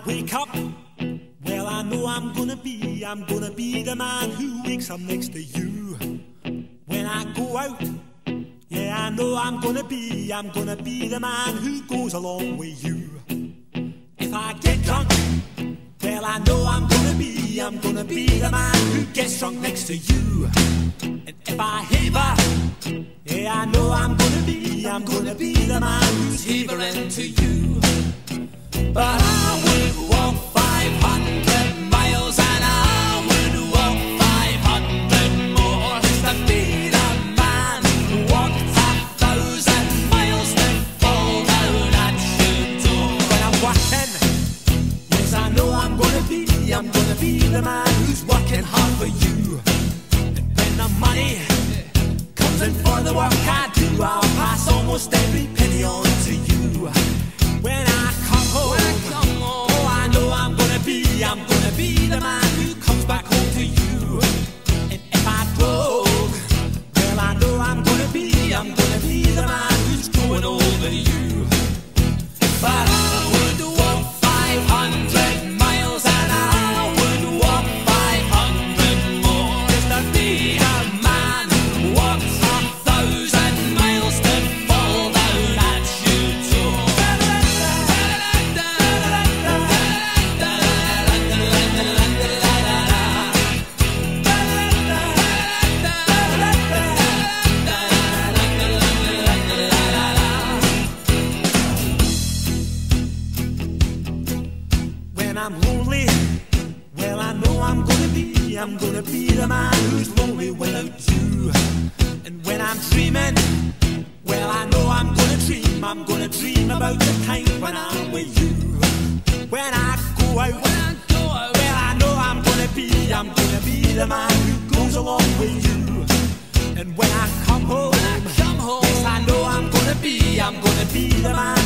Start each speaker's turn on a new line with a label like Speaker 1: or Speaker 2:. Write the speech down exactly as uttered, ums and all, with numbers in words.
Speaker 1: wake up, well, I know I'm gonna be, I'm gonna be the man who wakes up next to you. When I go out, yeah, I know I'm gonna be, I'm gonna be the man who goes along with you. If I get drunk, well, I know I'm gonna be, I'm gonna be the man who gets drunk next to you. And if I haver, yeah, I know I'm gonna be, I'm gonna be the man who's havering to you. But I would walk five hundred miles and I would walk five hundred more just to be the man who walked a thousand miles to fall down at your door. When I'm working, yes, I know I'm gonna be, I'm gonna be the man who's working hard for you. And when the money comes in for the work I do, I'll pass almost every penny on to you. When I come home, when I come home, oh, I know I'm gonna be, I'm gonna be the man who comes back home to you. And if I drove, well, I know I'm gonna be, I'm gonna be the man who's growing older than you. But I would walk five hundred miles and I would walk five hundred more just to be the man who walks a thousand miles to fall down at your door. When I'm lonely, well, I know I'm gonna be, I'm gonna be the man who's lonely without you. And when I'm dreaming, well, I know I'm gonna dream, I'm gonna dream about the time when I'm with you. When I go out, when I go out, well, I know I'm gonna be, I'm gonna be the man who goes along with you. And when I come home, when I come home, yes, I know I'm gonna be, I'm gonna be the man